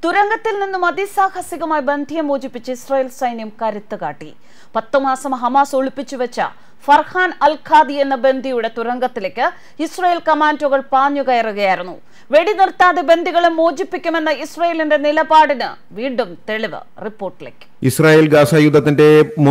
തുരങ്കത്തിൽ നിന്നും അതിസാഹസികമായി ബന്ധിയെ മോചിപ്പിച്ച് ഇസ്രായേൽ സൈന്യം കരുത്ത് കാട്ടി. 10 മാസം ഹമാസ് ഒളിപ്പിച്ചു വെച്ച ഫർഹാൻ അൽ ഖാദി എന്ന ബന്ദിയുടെ തുരങ്കത്തിലേക്ക് ഇസ്രായേൽ കമാൻഡോകൾ പാഞ്ഞുകയറുകയായിരുന്നു. വെടിനിർത്താതെ ബന്ദികളെ മോചിപ്പിക്കുമെന്ന ഇസ്രായേലിന്റെ നിലപാടിന് വീണ്ടും തെളിവ്. റിപ്പോർട്ടിലേക്ക്. ഇസ്രായേൽ ഗാസ യുദ്ധത്തിന്റെ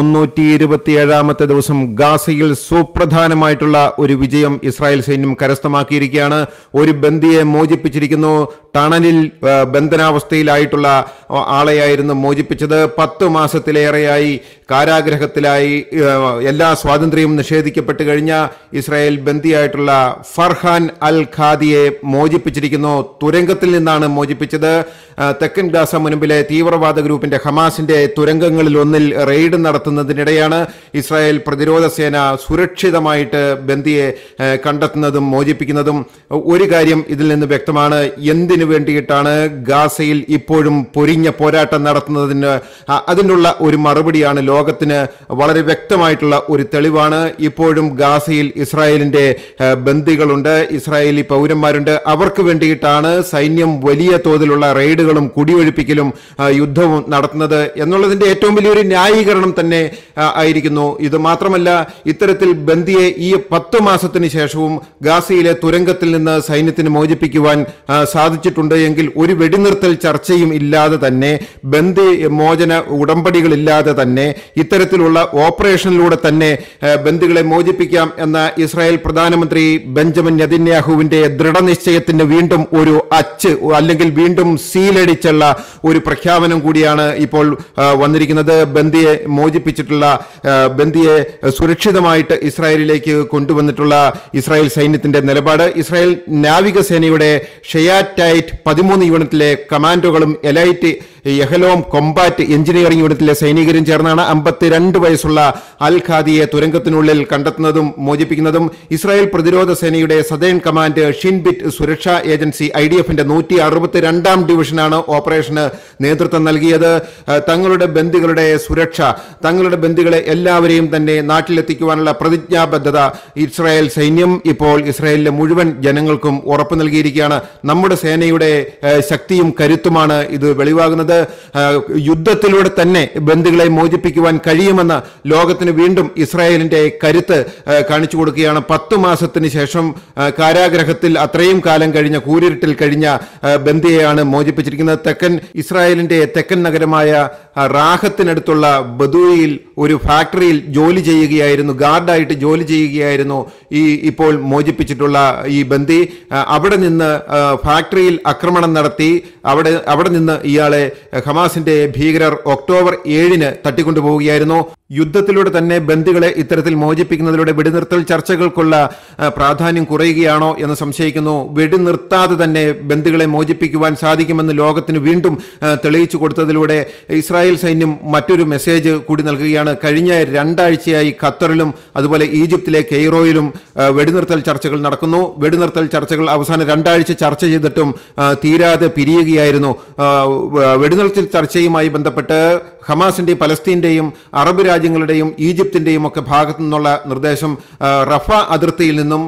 327ാമത്തെ ദിവസം ഗാസയിൽ സുപ്രധാനമായിട്ടുള്ള ഒരു വിജയം ഇസ്രായേൽ സൈന്യം കരസ്ഥമാക്കിയിരിക്കുകയാണ്. ഒരു ബന്ദിയെ മോചിപ്പിച്ചിരിക്കുന്നു. ടണലിൽ ബന്ധനാവസ്ഥയിലായിട്ടുള്ള ആളെയായിരുന്നു മോചിപ്പിച്ചത്. 10 മാസത്തിലേറെയായി കാരാഗ്രഹത്തിലായി എല്ലാ സ്വാതന്ത്ര്യവും നിഷേധിക്കപ്പെട്ട് കഴിഞ്ഞ ഇസ്രായേൽ ബന്ദിയായിട്ടുള്ള ഫർഹാൻ അൽ ഖാദിയെ മോചിപ്പിച്ചിരിക്കുന്നു. തുരങ്കത്തിൽ നിന്നാണ് മോചിപ്പിച്ചത്. തെക്കൻ ഗാസ മുൻപിലെ തീവ്രവാദ ഗ്രൂപ്പിന്റെ ഹമാസിന്റെ തുരങ്കങ്ങളിൽ ഒന്നിൽ റെയ്ഡ് നടത്തുന്നതിനിടെയാണ് ഇസ്രായേൽ പ്രതിരോധ സേന സുരക്ഷിതമായിട്ട് ബന്ദിയെ കണ്ടെത്തുന്നതും മോചിപ്പിക്കുന്നതും. ഒരു കാര്യം ഇതിൽ നിന്ന് വ്യക്തമാണ്. എന്തിനു വേണ്ടിയിട്ടാണ് ഗാസയിൽ ഇപ്പോഴും പൊരിഞ്ഞ പോരാട്ടം നടത്തുന്നതിന് അതിനുള്ള ഒരു മറുപടിയാണ് ലോകത്തിന് വളരെ വ്യക്തമായിട്ടുള്ള ഒരു തെളിവാണ്. ഇപ്പോഴും ഗാസയിൽ ഇസ്രായേലിന്റെ ബന്ദികളുണ്ട്, ഇസ്രായേലി പൗരന്മാരുണ്ട്. അവർക്ക് വേണ്ടിയിട്ടാണ് സൈന്യം വലിയ തോതിലുള്ള റെയ്ഡുകളും കുടിയൊഴിപ്പിക്കലും യുദ്ധവും നടത്തുന്നത് എന്നുള്ളതിന്റെ ഏറ്റവും വലിയൊരു ന്യായീകരണം തന്നെ ആയിരിക്കുന്നു. ഇത് മാത്രമല്ല, ഇത്തരത്തിൽ ബന്ദിയെ ഈ 10 മാസത്തിന് ശേഷവും ഗാസയിലെ തുരങ്കത്തിൽ നിന്ന് സൈന്യത്തിന് മോചിപ്പിക്കുവാൻ സാധിച്ചിട്ടുണ്ട് എങ്കിൽ ഒരു വെടിനിർത്തൽ ചർച്ചയും ഇല്ലാതെ തന്നെ, ബന്ദി മോചന ഉടമ്പടികളില്ലാതെ തന്നെ, ഇത്തരത്തിലുള്ള ഓപ്പറേഷനിലൂടെ തന്നെ ബന്ദികളെ മോചിപ്പിക്കാം എന്ന ഇസ്രായേൽ പ്രധാനമന്ത്രി ബെഞ്ചമിൻ നെതന്യാഹുവിന്റെ ദൃഢനിശ്ചയത്തിന് വീണ്ടും ഒരു അച്ച് അല്ലെങ്കിൽ വീണ്ടും സീലടിച്ചുള്ള ഒരു പ്രഖ്യാപനം കൂടിയാണ് ഇപ്പോൾ വന്നിരിക്കുന്നത്. ബന്ദിയെ മോചിപ്പിച്ചിട്ടുള്ള ബന്ദിയെ സുരക്ഷിതമായിട്ട് ഇസ്രായേലിലേക്ക് കൊണ്ടുവന്നിട്ടുള്ള ഇസ്രായേൽ സൈന്യത്തിന്റെ നിലപാട്. ഇസ്രായേൽ നാവികസേനയുടെ ഷെയാറ്റൈറ്റ് 13 യൂണിറ്റിലെ കമാൻഡോകളും എലൈറ്റ് യഹലോം കൊമ്പാറ്റ് എഞ്ചിനീയറിംഗ് യൂണിറ്റിലെ സൈനികരും ചേർന്നാണ് 52 വയസ്സുള്ള അൽ ഖാദിയെ തുരങ്കത്തിനുള്ളിൽ കണ്ടെത്തുന്നതും മോചിപ്പിക്കുന്നതും. ഇസ്രായേൽ പ്രതിരോധ സേനയുടെ സദേൺ കമാൻഡ് ഷിൻബിറ്റ് സുരക്ഷാ ഏജൻസി IDFന്റെ 162ാം ഡിവിഷനാണ് ഓപ്പറേഷന് നേതൃത്വം നൽകിയത്. തങ്ങളുടെ ബന്ദികളുടെ സുരക്ഷ, തങ്ങളുടെ ബന്ദികളെ എല്ലാവരെയും തന്നെ നാട്ടിലെത്തിക്കുവാനുള്ള പ്രതിജ്ഞാബദ്ധത ഇസ്രായേൽ സൈന്യം ഇപ്പോൾ ഇസ്രായേലിലെ മുഴുവൻ ജനങ്ങൾക്കും ഉറപ്പു നൽകിയിരിക്കുകയാണ്. നമ്മുടെ സേനയുടെ ശക്തിയും കരുത്തുമാണ് ഇത് വെളിവാകുന്നത്. യുദ്ധത്തിലൂടെ തന്നെ ബന്ദികളെ മോചിപ്പിക്കുവാൻ കഴിയുമെന്ന് ലോകത്തിന് വീണ്ടും ഇസ്രായേലിന്റെ കരുത്ത് കാണിച്ചു കൊടുക്കുകയാണ്. 10 മാസത്തിന് ശേഷം കാരാഗ്രഹത്തിൽ അത്രയും കാലം കഴിഞ്ഞ കൂരിരുട്ടിൽ കഴിഞ്ഞ ബന്ദിയെയാണ് മോചിപ്പിച്ചിരിക്കുന്നത്. ഇസ്രായേലിന്റെ തെക്കൻ നഗരമായ റാഹത്തിനടുത്തുള്ള ബദൂയിൽ ഒരു ഫാക്ടറിയിൽ ജോലി ചെയ്യുകയായിരുന്നു, ഗാർഡായിട്ട് ജോലി ചെയ്യുകയായിരുന്നു ഇപ്പോൾ മോചിപ്പിച്ചിട്ടുള്ള ഈ ബന്ദി. അവിടെ നിന്ന് ഫാക്ടറിയിൽ ആക്രമണം നടത്തി അവിടെ നിന്ന് ഇയാളെ ഹമാസിന്റെ ഭീകരർ ഒക്ടോബർ 7-ന് തട്ടിക്കൊണ്ടുപോവുകയായിരുന്നു. യുദ്ധത്തിലൂടെ തന്നെ ബന്ദികളെ ഇത്തരത്തിൽ മോചിപ്പിക്കുന്നതിലൂടെ വെടിനിർത്തൽ ചർച്ചകൾക്കുള്ള പ്രാധാന്യം കുറയുകയാണോ എന്ന് സംശയിക്കുന്നു. വെടിനിർത്താതെ തന്നെ ബന്ദികളെ മോചിപ്പിക്കുവാൻ സാധിക്കുമെന്ന് ലോകത്തിന് വീണ്ടും തെളിയിച്ചു കൊടുത്തതിലൂടെ ഇസ്രായേൽ സൈന്യം മറ്റൊരു മെസ്സേജ് കൂടി നൽകുകയാണ്. കഴിഞ്ഞ 2 ആഴ്ചയായി ഖത്തറിലും അതുപോലെ ഈജിപ്തിലെ കെയ്റോയിലും വെടിനിർത്തൽ ചർച്ചകൾ നടക്കുന്നു. വെടിനിർത്തൽ ചർച്ചകൾ അവസാന 2 ആഴ്ച ചർച്ച ചെയ്തിട്ടും തീരാതെ പിരിയുകയായിരുന്നു. വെടിനിർത്തൽ ചർച്ചയുമായി ബന്ധപ്പെട്ട് ഹമാസിന്റെയും പലസ്തീന്റെയും അറബ് രാജ്യങ്ങളുടെയും ഈജിപ്തിന്റെയും ഒക്കെ ഭാഗത്തു നിന്നുള്ള നിർദ്ദേശം റഫ അതിർത്തിയിൽ നിന്നും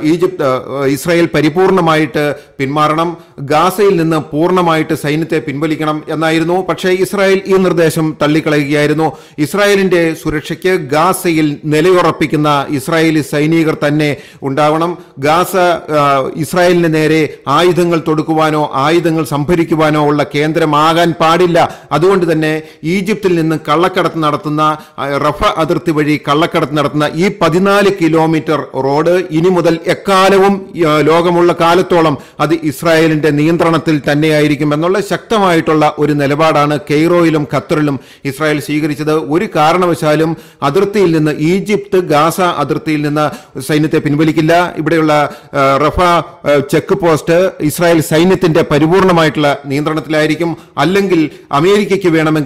ഇസ്രായേൽ പരിപൂർണമായിട്ട് പിന്മാറണം, ഗാസയിൽ നിന്ന് പൂർണ്ണമായിട്ട് സൈന്യത്തെ പിൻവലിക്കണം എന്നായിരുന്നു. പക്ഷേ ഇസ്രായേൽ ഈ നിർദ്ദേശം തള്ളിക്കളയുകയായിരുന്നു. ഇസ്രായേലിന്റെ സുരക്ഷയ്ക്ക് ഗാസയിൽ നിലയുറപ്പിക്കുന്ന ഇസ്രായേലി സൈനികർ തന്നെ ഉണ്ടാവണം. ഗാസ ഇസ്രായേലിന് നേരെ ആയുധങ്ങൾ തൊടുക്കുവാനോ ആയുധങ്ങൾ സംഭരിക്കുവാനോ ഉള്ള കേന്ദ്രമാകാൻ പാടില്ല. അതുകൊണ്ട് തന്നെ ഈജിപ്തിൽ നിന്ന് കള്ളക്കടത്ത് നടത്തുന്ന റഫ അതിർത്തി വഴി കള്ളക്കടത്ത് നടത്തുന്ന ഈ 14 കിലോമീറ്റർ റോഡ് ഇനി മുതൽ എക്കാലവും ലോകമുള്ള കാലത്തോളം അത് ഇസ്രായേലിന്റെ നിയന്ത്രണത്തിൽ തന്നെയായിരിക്കും എന്നുള്ള ശക്തമായിട്ടുള്ള ഒരു നിലപാടാണ് കെയ്റോയിലും ഖത്തറിലും ഇസ്രായേൽ സ്വീകരിച്ചത്. ഒരു കാരണവശാലും അതിർത്തിയിൽ നിന്ന് ഈജിപ്ത് ഗാസ അതിർത്തിയിൽ നിന്ന് സൈന്യത്തെ പിൻവലിക്കില്ല. ഇവിടെയുള്ള റഫ ചെക്ക് പോസ്റ്റ് ഇസ്രായേൽ സൈന്യത്തിന്റെ പരിപൂർണമായിട്ടുള്ള നിയന്ത്രണത്തിലായിരിക്കും. അല്ലെങ്കിൽ അമേരിക്കയ്ക്ക് വേണമെങ്കിൽ ഇതിന്റെ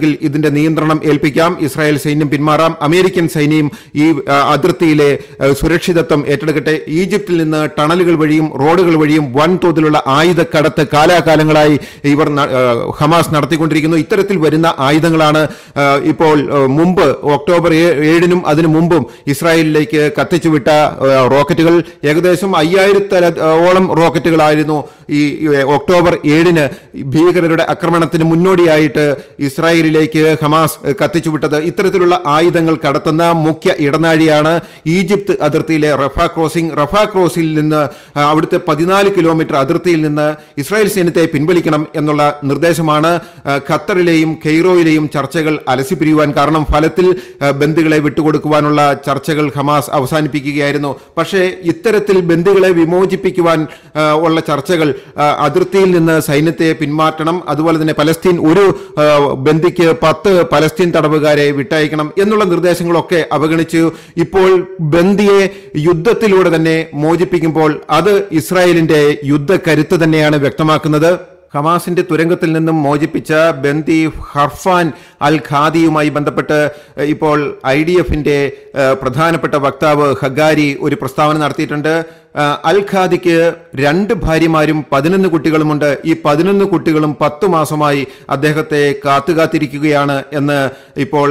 തുരങ്കത്തിന്റെ നിയന്ത്രണം ഏൽപ്പിക്കാം, ഇസ്രായേൽ സൈന്യം പിന്മാറാം, അമേരിക്കൻ സൈന്യം ഈ അതിർത്തിയിലെ സുരക്ഷിതത്വം ഏറ്റെടുക്കട്ടെ. ഈജിപ്തിൽ നിന്ന് ടണലുകൾ വഴിയും റോഡുകൾ വഴിയും വൻതോതിലുള്ള ആയുധക്കടത്ത് കാലാകാലങ്ങളായി ഇവർ ഹമാസ് നടത്തിക്കൊണ്ടിരിക്കുന്നു. ഇത്തരത്തിൽ വരുന്ന ആയുധങ്ങളാണ് ഇപ്പോൾ മുമ്പ് ഒക്ടോബർ 7-നും അതിനു മുമ്പും ഇസ്രായേലിലേക്ക് കത്തിച്ചുവിട്ട റോക്കറ്റുകൾ. ഏകദേശം 5000-ഓളം റോക്കറ്റുകളായിരുന്നു ഈ ഒക്ടോബർ 7-ന് ഭീകരരുടെ ആക്രമണത്തിന് മുന്നോടിയായിട്ട് ഇസ്രായേലിലേക്ക് ഹമാസ് കത്തിച്ചുവിട്ടത്. ഇത്തരത്തിലുള്ള ആയുധങ്ങൾ കടത്തുന്ന മുഖ്യ ഇടനാഴിയാണ് ഈജിപ്ത് അതിർത്തിയിലെ റഫ ക്രോസിംഗ്. റഫ ക്രോസിൽ നിന്ന് അവിടുത്തെ 14 കിലോമീറ്റർ അതിർത്തിയിൽ നിന്ന് ഇസ്രായേൽ സൈന്യത്തെ പിൻവലിക്കണം എന്നുള്ള നിർദ്ദേശമാണ് ഖത്തറിലെയും കെയ്റോയിലെയും ചർച്ചകൾ അലസിപ്പിരിയുവാൻ കാരണം. ഫലത്തിൽ ബന്ദികളെ വിട്ടുകൊടുക്കുവാനുള്ള ചർച്ചകൾ ഹമാസ് അവസാനിപ്പിക്കുകയായിരുന്നു. പക്ഷേ ഇത്തരത്തിൽ ബന്ദികളെ വിമോചിപ്പിക്കുവാൻ ഉള്ള ചർച്ചകൾ, അതിർത്തിയിൽ നിന്ന് സൈന്യത്തെ പിന്മാറ്റണം, അതുപോലെ തന്നെ പലസ്തീൻ ഒരു ബന്ദിക്ക് 10 പലസ്തീൻ തടവുകാരെ വിട്ടയക്കണം എന്നുള്ള നിർദ്ദേശങ്ങളൊക്കെ അവഗണിച്ചു. ഇപ്പോൾ ബന്ദിയെ യുദ്ധത്തിലൂടെ തന്നെ മോചിപ്പിക്കുമ്പോൾ അത് ഇസ്രായേലിന്റെ യുദ്ധക്കരുത്ത് തന്നെയാണ് വ്യക്തമാക്കുന്നത്. ഹമാസിന്റെ തുരങ്കത്തിൽ നിന്നും മോചിപ്പിച്ച ബന്ദി ഫർഹാൻ അൽ ഖാദിയുമായി ബന്ധപ്പെട്ട് ഇപ്പോൾ IDF-ന്റെ പ്രധാനപ്പെട്ട വക്താവ് ഹഗാരി ഒരു പ്രസ്താവന നടത്തിയിട്ടുണ്ട്. അൽ ഖാദിക്ക് 2 ഭാര്യമാരും 11 കുട്ടികളുമുണ്ട്. ഈ 11 കുട്ടികളും 10 മാസമായി അദ്ദേഹത്തെ കാത്തുകാത്തിരിക്കുകയാണ് എന്ന് ഇപ്പോൾ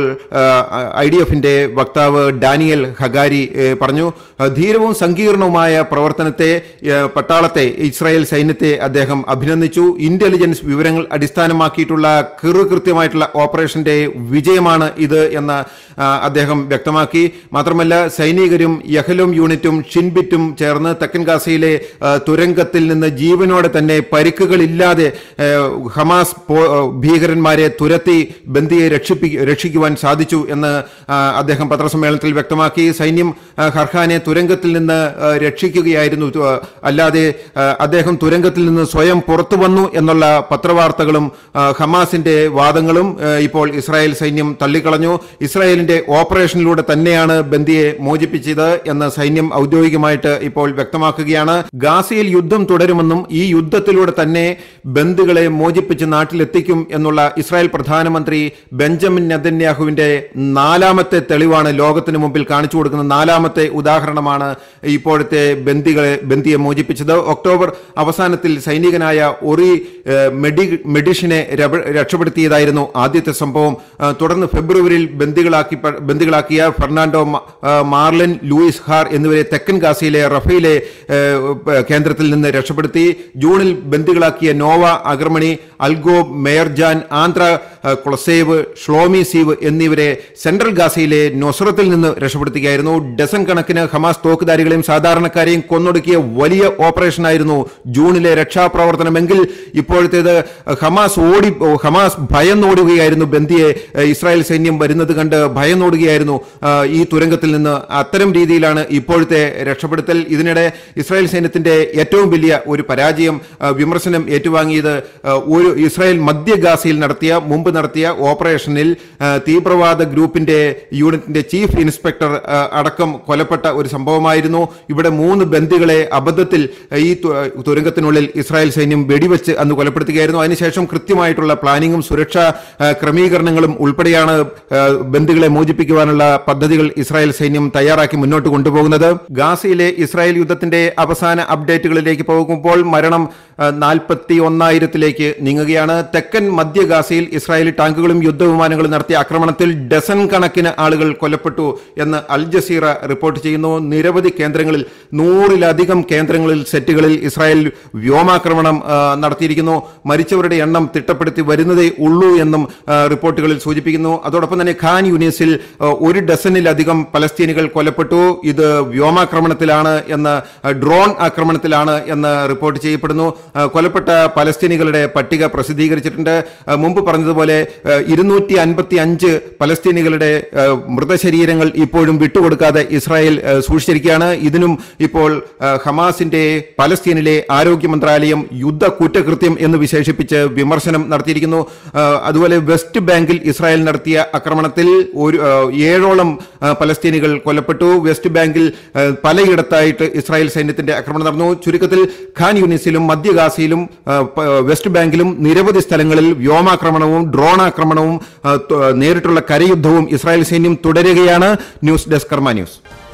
IDF-ന്റെ വക്താവ് ഡാനിയൽ ഹഗാരി പറഞ്ഞു. ധീരവും സങ്കീർണവുമായ പ്രവർത്തനത്തെ പട്ടാളത്തെ, ഇസ്രായേൽ സൈന്യത്തെ അദ്ദേഹം അഭിനന്ദിച്ചു. ഇന്റലിജൻസ് വിവരങ്ങൾ അടിസ്ഥാനമാക്കിയിട്ടുള്ള കൃത്യമായിട്ടുള്ള ഓപ്പറേഷന്റെ വിജയമാണ് ഇത് എന്ന് അദ്ദേഹം വ്യക്തമാക്കി. മാത്രമല്ല സൈനികരും യഹലോം യൂണിറ്റും ഷിൻബിറ്റും ചേർന്ന് തെക്കൻ ഗാസയിലെ തുരങ്കത്തിൽ നിന്ന് ജീവനോടെ തന്നെ പരിക്കുകളില്ലാതെ ഹമാസ് ഭീകരന്മാരെ തുരത്തി ബന്ദിയെ രക്ഷിക്കുവാൻ സാധിച്ചു എന്ന് അദ്ദേഹം പത്രസമ്മേളനത്തിൽ വ്യക്തമാക്കി. സൈന്യം ഫർഹാനെ തുരങ്കത്തിൽ നിന്ന് രക്ഷിക്കുകയായിരുന്നു, അല്ലാതെ അദ്ദേഹം തുരങ്കത്തിൽ നിന്ന് സ്വയം പുറത്തു വന്നു എന്നുള്ള പത്രവാർത്തകളും ഹമാസിന്റെ വാദങ്ങളും ഇപ്പോൾ ഇസ്രായേൽ സൈന്യം തള്ളിക്കളഞ്ഞു. ഇസ്രായേലിന്റെ ഓപ്പറേഷനിലൂടെ തന്നെയാണ് ബന്ദിയെ മോചിപ്പിച്ചത് എന്ന് സൈന്യം ഔദ്യോഗികമായിട്ട് ഇപ്പോൾ വ്യക്തമാക്കുകയാണ്. ഗാസയിൽ യുദ്ധം തുടരുമെന്നും ഈ യുദ്ധത്തിലൂടെ തന്നെ ബന്ദികളെ മോചിപ്പിച്ച് നാട്ടിലെത്തിക്കും എന്നുള്ള ഇസ്രായേൽ പ്രധാനമന്ത്രി ബെഞ്ചമിൻ നെതന്യാഹുവിന്റെ 4ാമത്തെ തെളിവാണ് ലോകത്തിന് മുമ്പിൽ കാണിച്ചു കൊടുക്കുന്ന 4ാമത്തെ ഉദാഹരണമാണ് ഇപ്പോഴത്തെ ബന്ദിയെ മോചിപ്പിച്ചത്. ഒക്ടോബർ അവസാനത്തിൽ സൈനികനായ ഒറി മെഡിഷിനെ രക്ഷപ്പെടുത്തിയതായിരുന്നു ആദ്യത്തെ സംഭവം. തുടർന്ന് ഫെബ്രുവരിയിൽ ബന്ദികളാക്കിയ ഫെർണാണ്ടോ മാർലിൻ, ലൂയിസ് ഹാർ എന്നിവരെ തെക്കൻ ഗാസയിലെ റഫയിലെ കേന്ദ്രത്തിൽ നിന്ന് രക്ഷപ്പെടുത്തി. ജൂണിൽ ബന്ദികളാക്കിയ നോവ അഗർമണി, അൽഗോ മേയർജാൻ, ആന്ധ്ര ക്ലൊസേവ്, ഷ്ലോമി സീവ് എന്നിവരെ സെൻട്രൽ ഗാസയിലെ നൊസ്രത്തിൽ നിന്ന് രക്ഷപ്പെടുത്തുകയായിരുന്നു. ഡസൻ കണക്കിന് ഹമാസ് തോക്കുധാരികളെയും സാധാരണക്കാരെയും കൊന്നൊടുക്കിയ വലിയ ഓപ്പറേഷനായിരുന്നു ജൂണിലെ രക്ഷാപ്രവർത്തനമെങ്കിൽ ഇപ്പോഴത്തേത് ഹമാസ് ഭയന്നോടുകയായിരുന്നു. ബന്ദിയെ ഇസ്രായേൽ സൈന്യം വരുന്നത് കണ്ട് ഭയന്നോടുകയായിരുന്നു ഈ തുരങ്കത്തിൽ നിന്ന്. അത്തരം രീതിയിലാണ് ഇപ്പോഴത്തെ രക്ഷപ്പെടുത്തൽ. ഇതിനിടെ ഇസ്രായേൽ സൈന്യത്തിന്റെ ഏറ്റവും വലിയ ഒരു പരാജയം, വിമർശനം ഏറ്റുവാങ്ങിയത് ഒരു ഇസ്രായേൽ മധ്യ ഗാസയിൽ മുമ്പ് നടത്തിയ ഓപ്പറേഷനിൽ തീവ്രവാദ ഗ്രൂപ്പിന്റെ യൂണിറ്റിന്റെ ചീഫ് ഇൻസ്പെക്ടർ അടക്കം കൊലപ്പെട്ട ഒരു സംഭവമായിരുന്നു. ഇവിടെ 3 ബന്ദികളെ അബദ്ധത്തിൽ ഈ തുരങ്കത്തിനുള്ളിൽ ഇസ്രായേൽ സൈന്യം വെടിവെച്ച് അന്ന് കൊലപ്പെടുത്തുകയായിരുന്നു. അതിനുശേഷം കൃത്യമായിട്ടുള്ള പ്ലാനിങ്ങും സുരക്ഷാ ക്രമീകരണങ്ങളും ഉൾപ്പെടെയാണ് ബന്ദികളെ മോചിപ്പിക്കുവാനുള്ള പദ്ധതികൾ ഇസ്രായേൽ സൈന്യം തയ്യാറാക്കി മുന്നോട്ട് കൊണ്ടുപോകുന്നത്. ഗാസയിലെ ഇസ്രായേൽ യുദ്ധത്തിന്റെ അവസാന അപ്ഡേറ്റുകളിലേക്ക് പോകുമ്പോൾ മരണം 41,000-ലേക്ക് നീങ്ങുകയാണ്. തെക്കൻ മധ്യ ഗാസയിൽ ഇസ്രായേലി ടാങ്കുകളും യുദ്ധവിമാനങ്ങളും നടത്തിയ ആക്രമണത്തിൽ ഡസൻ കണക്കിന് ആളുകൾ കൊല്ലപ്പെട്ടു എന്ന് അൽ ജസീറ റിപ്പോർട്ട് ചെയ്യുന്നു. നിരവധി കേന്ദ്രങ്ങളിൽ, 100-ലധികം കേന്ദ്രങ്ങളിൽ, സെറ്റുകളിൽ ഇസ്രായേൽ വ്യോമാക്രമണം നടത്തിയിരിക്കുന്നു. മരിച്ചവരുടെ എണ്ണം തിട്ടപ്പെടുത്തി വരുന്നതേ ഉള്ളൂ എന്നും റിപ്പോർട്ടുകളിൽ സൂചിപ്പിക്കുന്നു. അതോടൊപ്പം തന്നെ ഖാൻ യൂനിസിൽ 1 ഡസനിലധികം പലസ്തീനികൾ കൊല്ലപ്പെട്ടു. ഇത് വ്യോമാക്രമണത്തിലാണ് എന്ന്, ഡ്രോൺ ആക്രമണത്തിലാണ് എന്ന് റിപ്പോർട്ട് ചെയ്യപ്പെടുന്നു. കൊല്ലപ്പെട്ട പലസ്തീനികളുടെ പട്ടിക പ്രസിദ്ധീകരിച്ചിട്ടുണ്ട്. മുമ്പ് പറഞ്ഞതുപോലെ 255 പലസ്തീനികളുടെ മൃതശരീരങ്ങൾ ഇപ്പോഴും വിട്ടുകൊടുക്കാതെ ഇസ്രായേൽ സൂക്ഷിച്ചിരിക്കുകയാണ്. ഇതിനും ഇപ്പോൾ ഹമാസിന്റെ പലസ്തീനിലെ ആരോഗ്യ മന്ത്രാലയം യുദ്ധ കുറ്റകൃത്യം എന്ന് വിശേഷിപ്പിച്ച് വിമർശനം നടത്തിയിരിക്കുന്നു. അതുപോലെ വെസ്റ്റ് ബാങ്കിൽ ഇസ്രായേൽ നടത്തിയ ആക്രമണത്തിൽ 7ഓളം പലസ്തീനികൾ കൊല്ലപ്പെട്ടു. വെസ്റ്റ് ബാങ്കിൽ പലയിടത്തായിട്ട് ഇസ്രായേൽ സൈന്യത്തിന്റെ ആക്രമണം നടന്നു. ചുരുക്കത്തിൽ ഖാൻ യൂണിസിലും മധ്യ ഗാസയിലും വെസ്റ്റ് ബാങ്കിലും നിരവധി സ്ഥലങ്ങളിൽ വ്യോമാക്രമണവും ഡ്രോൺ ആക്രമണവും നേരിട്ടുള്ള കരയുദ്ധവും ഇസ്രായേൽ സൈന്യം തുടരുകയാണ്. News desk Karma news.